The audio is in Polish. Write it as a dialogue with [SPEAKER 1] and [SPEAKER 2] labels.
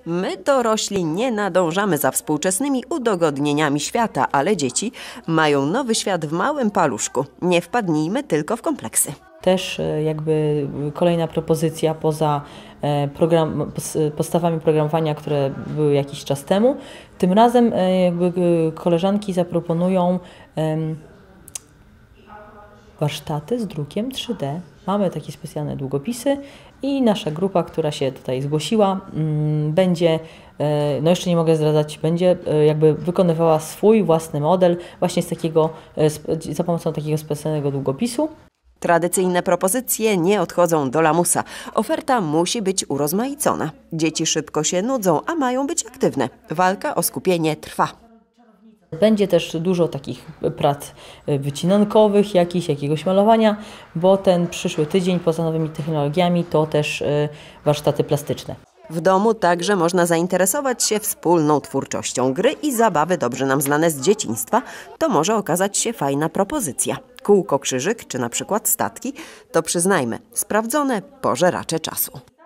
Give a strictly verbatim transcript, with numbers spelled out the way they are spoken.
[SPEAKER 1] My, dorośli, nie nadążamy za współczesnymi udogodnieniami świata, ale dzieci mają nowy świat w małym paluszku. Nie wpadnijmy tylko w kompleksy.
[SPEAKER 2] Też jakby kolejna propozycja poza program, podstawami programowania, które były jakiś czas temu. Tym razem jakby koleżanki zaproponują warsztaty z drukiem trzy D. Mamy takie specjalne długopisy i nasza grupa, która się tutaj zgłosiła, będzie, no jeszcze nie mogę zdradzać, będzie jakby wykonywała swój własny model właśnie z takiego, za pomocą takiego specjalnego długopisu.
[SPEAKER 1] Tradycyjne propozycje nie odchodzą do lamusa. Oferta musi być urozmaicona. Dzieci szybko się nudzą, a mają być aktywne. Walka o skupienie trwa.
[SPEAKER 2] Będzie też dużo takich prac wycinankowych, jakichś, jakiegoś malowania, bo ten przyszły tydzień poza nowymi technologiami to też warsztaty plastyczne.
[SPEAKER 1] W domu także można zainteresować się wspólną twórczością. Gry i zabawy dobrze nam znane z dzieciństwa to może okazać się fajna propozycja. Kółko, krzyżyk czy na przykład statki to, przyznajmy, sprawdzone pożeracze czasu.